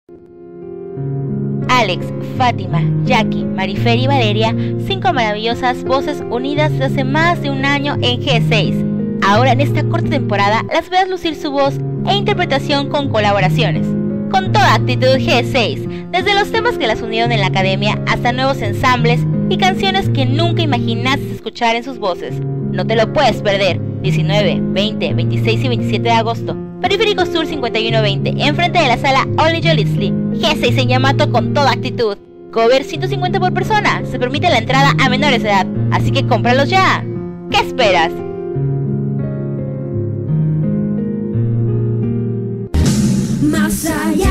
Alex, Fátima, Jackie, Marifer y Valeria, 5 maravillosas voces unidas desde hace más de un año en G6. Ahora en esta corta temporada las verás lucir su voz e interpretación con colaboraciones. Con toda actitud G6, desde los temas que las unieron en la academia hasta nuevos ensambles y canciones que nunca imaginaste escuchar en sus voces. No te lo puedes perder. 19, 20, 26 y 27 de agosto. Periférico Sur 5120, enfrente de la sala Only Jolitzli. G6 en Yamato con toda actitud. Cover 150 por persona. Se permite la entrada a menores de edad, así que cómpralos ya. ¿Qué esperas? Más allá